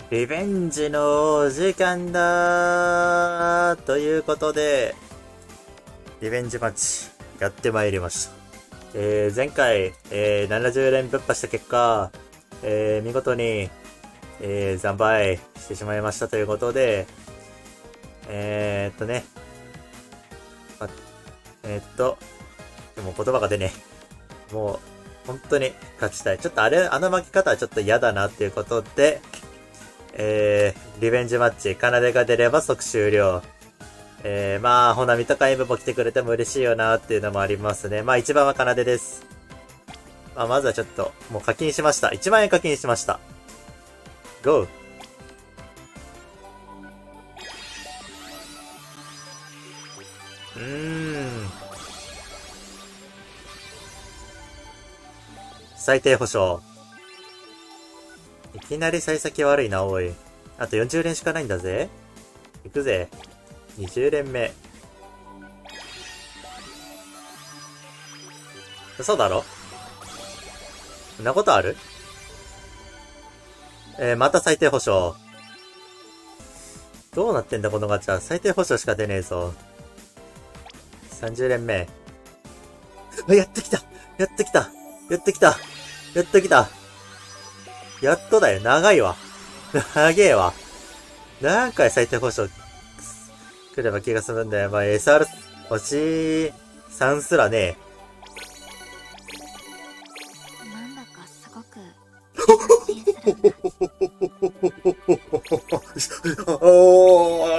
リベンジのお時間だーということで、リベンジマッチ、やってまいりました。前回、70連ぶっ破した結果、見事に、惨敗してしまいましたということで、ね、でも言葉が出ねえ。もう、本当に勝ちたい。ちょっとあの負け方はちょっと嫌だなっていうことで、リベンジマッチ、奏が出れば即終了。まあ、ほなみとか M も来てくれても嬉しいよなっていうのもありますね。まあ一番は奏です。まあまずはちょっと、もう課金しました。1万円課金しました。GO! 最低保証。いきなり幸先悪いな、おい。あと40連しかないんだぜ。行くぜ。20連目。嘘だろ？そんなことある？また最低保証。どうなってんだこのガチャ。最低保証しか出ねえぞ。30連目。やってきたやってきたやってきたやってきたやっとだよ。長いわ。長えわ。何回最低保証来れば気が済むんだよ。まあ、SR、星3すらねなんだかすごくお